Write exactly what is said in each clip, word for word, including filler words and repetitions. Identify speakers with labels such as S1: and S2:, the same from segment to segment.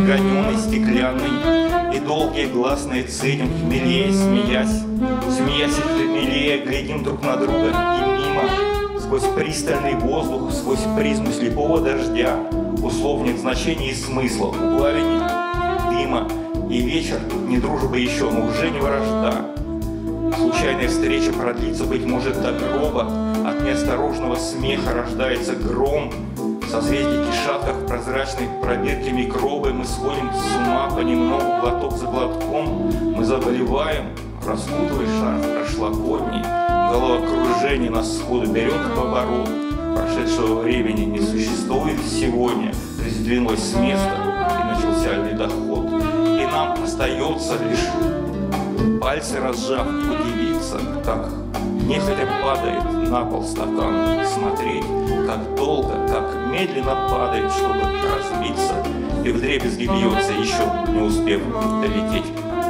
S1: граненый, стеклянный, и долгие гласные цедим, хмелее, смеясь, смеясь и хмелее, глядим друг на друга и мимо, сквозь пристальный воздух, сквозь призму слепого дождя, условник значений и смысла, у пламени, дыма, и вечер, не дружба еще, но уже не вражда. Случайная встреча продлится, быть может, до гроба, от неосторожного смеха рождается гром, созвездий кишатках в прозрачной пробирке микробы мы сходим с ума понемногу, глоток за глотком, мы заболеваем, распутывая шарф прошлогодний, головокружение нас сходу берет в оборот, прошедшего времени не существует сегодня, жизнь двинулась с места и начался ледоход, и нам остается лишь пальцы разжав, удивиться, как нехотя падает на пол стакан, смотреть, как долго, как медленно падает, чтобы разбиться, и вдребезги бьется, еще не успев долететь.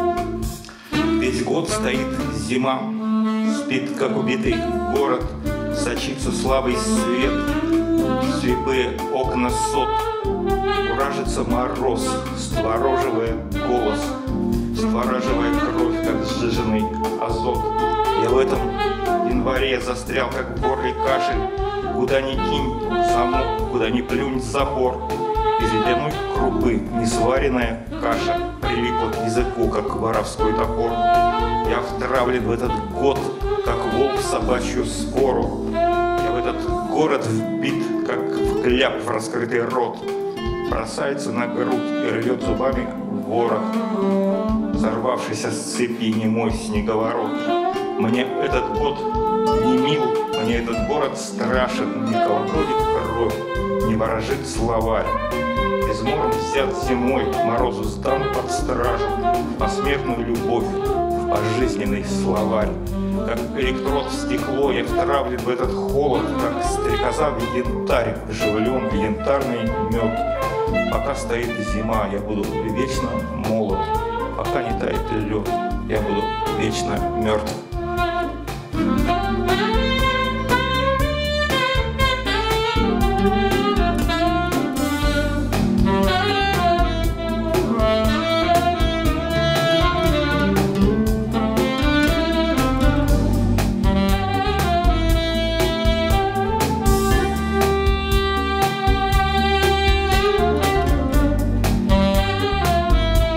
S1: Весь год стоит зима, спит, как убитый город, сочится слабый свет, слепые окна сот, уражится мороз, створоживая голос, створаживая кровь, как сжиженный азот. Я в этом январе застрял, как в горле кашель, куда ни кинь замок, куда ни плюнь забор. Из ледяной крупы несваренная каша прилипла к языку, как воровской топор. Я втравлен в этот год, как волк в собачью спору. Я в этот город вбит, как в кляп в раскрытый рот. Бросается на грудь и рвет зубами ворот, сорвавшийся с цепи немой снеговорот. Мне этот год не мил, мне этот город страшен, не колоколит кровь, не ворожит словарь. Измором взят зимой, морозу сдан под стражу, посмертную любовь в пожизненный словарь. Как электрод в стекло я втравлен в этот холод, как стрекоза в янтарь, вживлен в янтарный мед. Пока стоит зима, я буду вечно молод, пока не тает лед, я буду вечно мертв.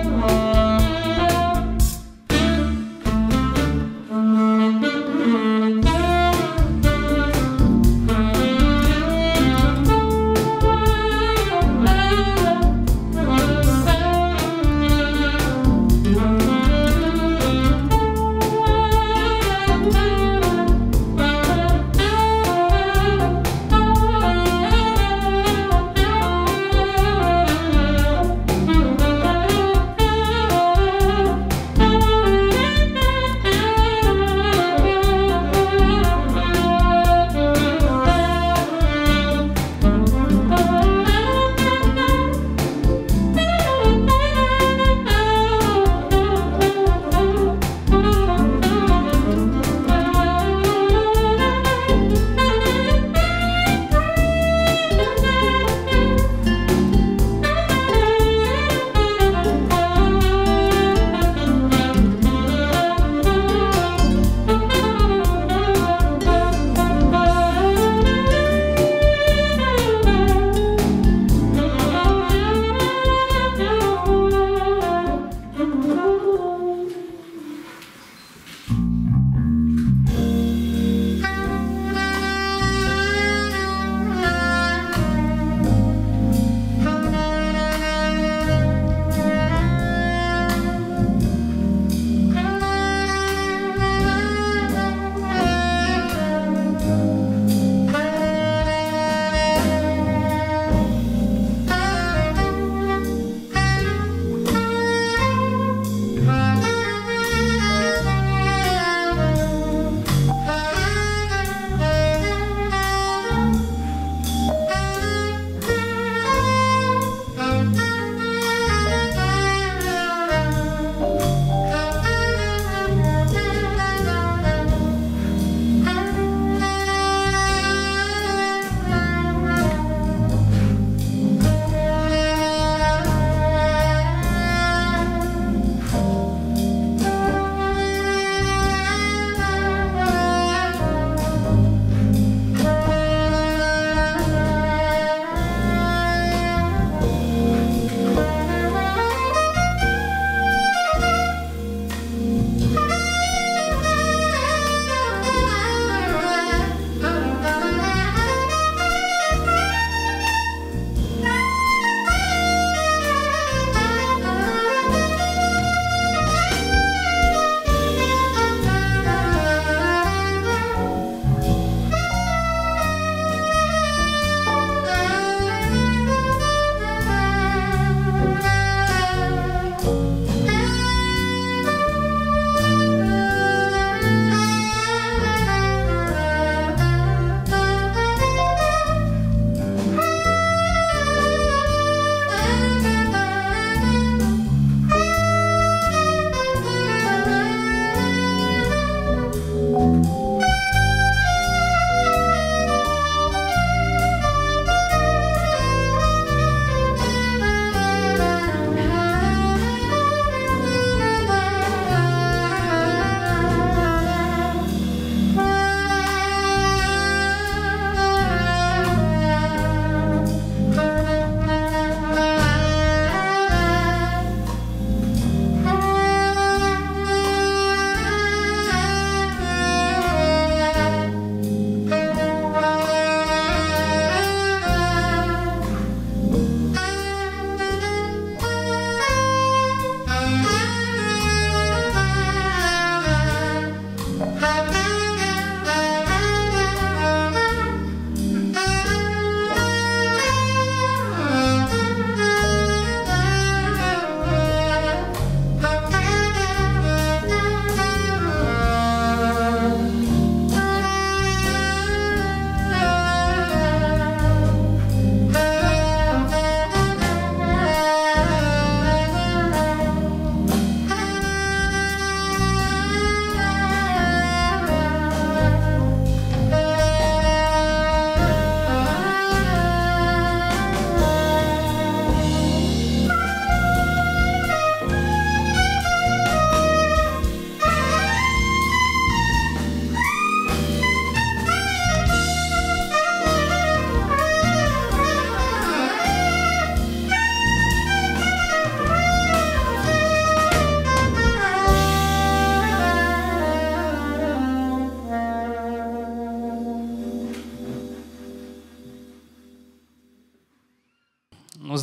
S2: Mm-hmm.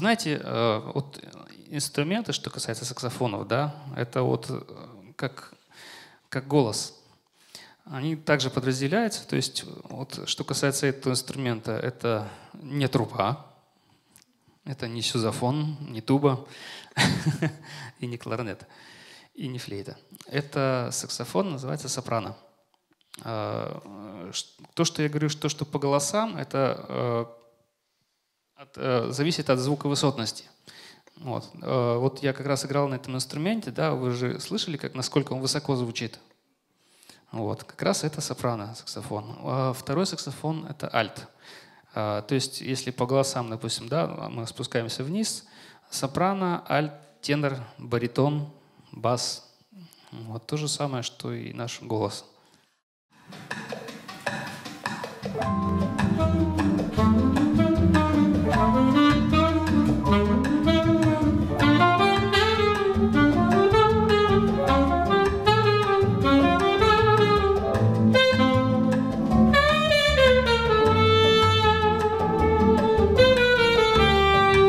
S2: знаете, вот инструменты, что касается саксофонов, да, это вот как, как голос. Они также подразделяются. То есть, вот, что касается этого инструмента, это не труба, это не сюзофон, не туба и не кларнет, и не флейта. Это саксофон, называется сопрано. То, что я говорю, что, что по голосам, это от, зависит от звуковысотности. Вот. вот я как раз играл на этом инструменте, да, вы же слышали, как, насколько он высоко звучит. Вот. Как раз это сопрано саксофон. А второй саксофон — это альт. То есть, если по голосам, допустим, да, мы спускаемся вниз, сопрано, альт, тенор, баритон, бас. Вот то же самое, что и наш голос.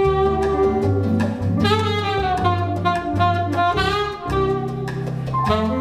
S3: Thank you.